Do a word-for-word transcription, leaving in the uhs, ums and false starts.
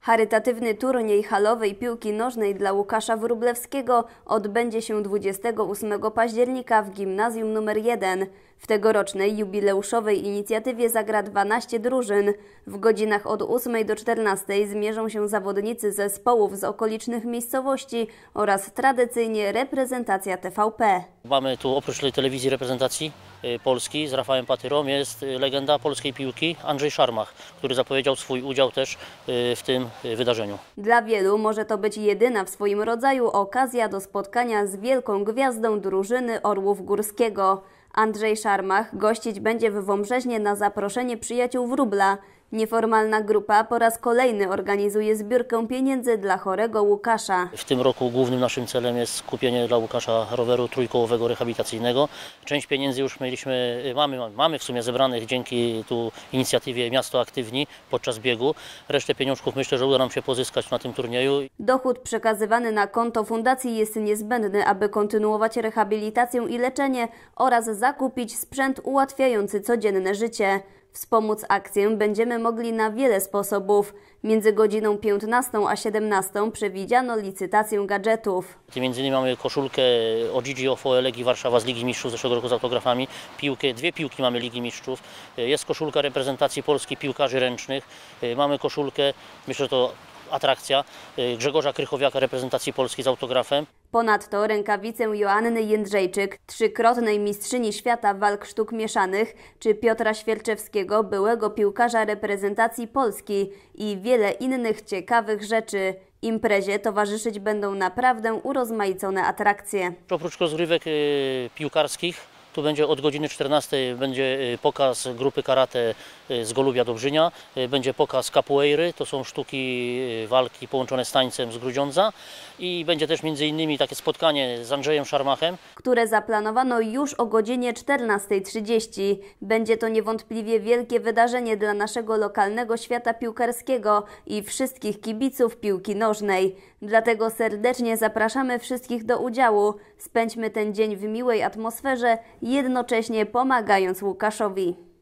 Charytatywny turniej halowej piłki nożnej dla Łukasza Wróblewskiego odbędzie się dwudziestego ósmego października w Gimnazjum numer jeden. W tegorocznej jubileuszowej inicjatywie zagra dwanaście drużyn. W godzinach od ósmej do czternastej zmierzą się zawodnicy zespołów z okolicznych miejscowości oraz tradycyjnie reprezentacja T V P. Mamy tu oprócz tej telewizji reprezentacji Polski z Rafałem Patyrą jest legenda polskiej piłki Andrzej Szarmach, który zapowiedział swój udział też w tym wydarzeniu. Dla wielu może to być jedyna w swoim rodzaju okazja do spotkania z wielką gwiazdą drużyny Orłów Górskiego. Andrzej Szarmach gościć będzie w Wąbrzeźnie na zaproszenie przyjaciół Wróbla. Nieformalna grupa po raz kolejny organizuje zbiórkę pieniędzy dla chorego Łukasza. W tym roku głównym naszym celem jest kupienie dla Łukasza roweru trójkołowego rehabilitacyjnego. Część pieniędzy już mieliśmy, mamy, mamy w sumie zebranych dzięki tu inicjatywie Miasto Aktywni podczas biegu. Resztę pieniążków myślę, że uda nam się pozyskać na tym turnieju. Dochód przekazywany na konto fundacji jest niezbędny, aby kontynuować rehabilitację i leczenie oraz zakupić sprzęt ułatwiający codzienne życie. Wspomóc akcję będziemy mogli na wiele sposobów. Między godziną piętnastą a siedemnastą przewidziano licytację gadżetów. Między innymi mamy koszulkę o Gigi Ofo Legii Warszawa z Ligi Mistrzów zeszłego roku z autografami, piłkę, dwie piłki mamy Ligi Mistrzów, jest koszulka reprezentacji Polski piłkarzy ręcznych, mamy koszulkę, myślę, że to atrakcja, Grzegorza Krychowiaka reprezentacji Polski z autografem. Ponadto rękawice Joanny Jędrzejczyk, trzykrotnej mistrzyni świata walk sztuk mieszanych, czy Piotra Świerczewskiego, byłego piłkarza reprezentacji Polski i wiele innych ciekawych rzeczy. Imprezie towarzyszyć będą naprawdę urozmaicone atrakcje. Oprócz rozgrywek piłkarskich, tu będzie od godziny czternastej będzie pokaz grupy karate z Golubia Dobrzynia, będzie pokaz capoeiry, to są sztuki walki połączone z tańcem z Grudziądza i będzie też między innymi takie spotkanie z Andrzejem Szarmachem, które zaplanowano już o godzinie czternastej trzydzieści. Będzie to niewątpliwie wielkie wydarzenie dla naszego lokalnego świata piłkarskiego i wszystkich kibiców piłki nożnej. Dlatego serdecznie zapraszamy wszystkich do udziału. Spędźmy ten dzień w miłej atmosferze, jednocześnie pomagając Łukaszowi.